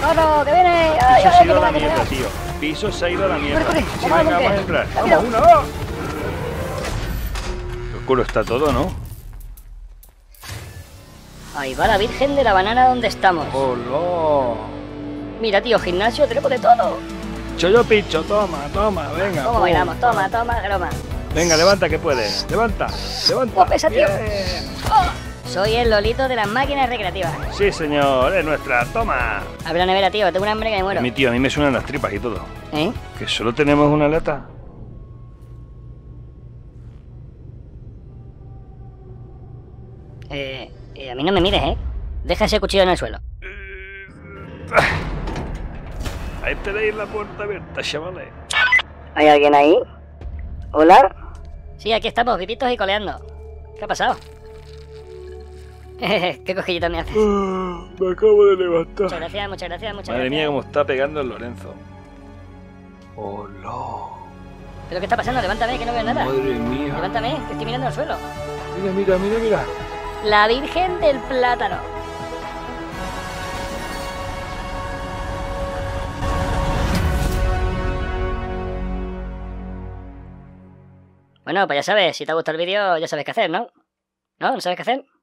¡Otro, que viene! Piso se ha ido a la mierda, tío. Piso se ha ido a la mierda. Corre, Sí, vamos, venga, ¿con qué? vamos a entrar. Rápido. Vamos, una, dos. Qué oscuro está todo, ¿no? Ahí va la Virgen de la Banana donde estamos. ¡Hola! Mira, tío, gimnasio, tenemos de todo. Chollo picho, toma, toma, venga. ¿Cómo pum. bailamos? Toma, toma, groma. Venga, levanta que puedes. Levanta, levanta. ¡Oh, pesa, tío! Bien. Oh, soy el Lolito de las máquinas recreativas. Sí, señor, es nuestra. Toma. Abre la nevera, tío, tengo un hambre que me muero. Mi tío, a mí me suenan las tripas y todo. ¿Eh? Que solo tenemos una lata. A mí no me mires, ¿eh? Deja ese cuchillo en el suelo. Ahí tenéis la puerta abierta, chavales. ¿Hay alguien ahí? ¿Hola? Sí, aquí estamos, vivitos y coleando. ¿Qué ha pasado? ¿Qué cosquillita me haces? Me acabo de levantar. Muchas gracias, muchas gracias, muchas Madre gracias. mía, cómo está pegando el Lorenzo. Hola. ¿Pero qué está pasando? Levántame, que no veo nada. Madre mía. Levántame, que estoy mirando al suelo. Mira, mira, mira, mira. La Virgen del Plátano. Bueno, pues ya sabes, si te ha gustado el vídeo, ya sabes qué hacer, ¿no? ¿No? ¿No sabes qué hacer?